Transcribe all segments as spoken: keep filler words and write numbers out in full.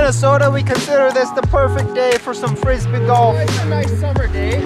Minnesota, we consider this the perfect day for some frisbee golf. It's a nice summer day.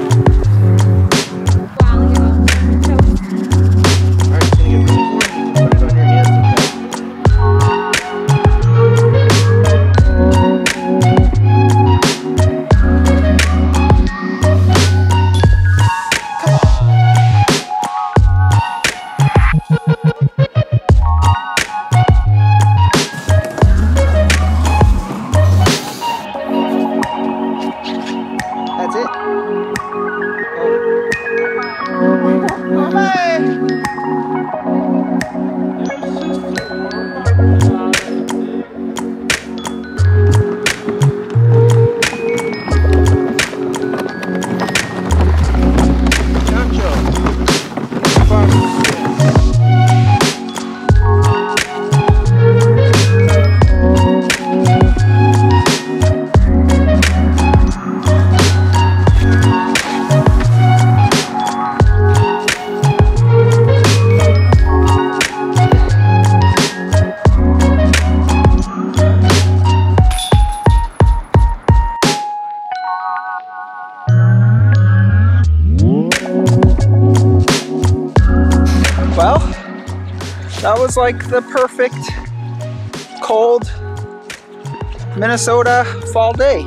Well, that was like the perfect cold Minnesota fall day.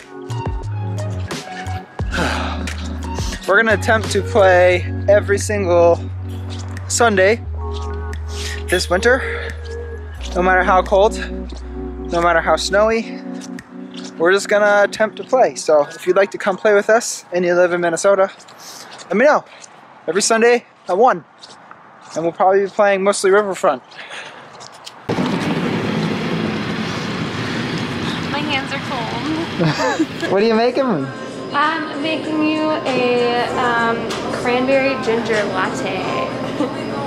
We're gonna attempt to play every single Sunday this winter, no matter how cold, no matter how snowy. We're just gonna attempt to play. So if you'd like to come play with us and you live in Minnesota, let me know. Every Sunday at one. And we'll probably be playing mostly Riverfront. My hands are cold. What are you making me? I'm making you a um, cranberry ginger latte.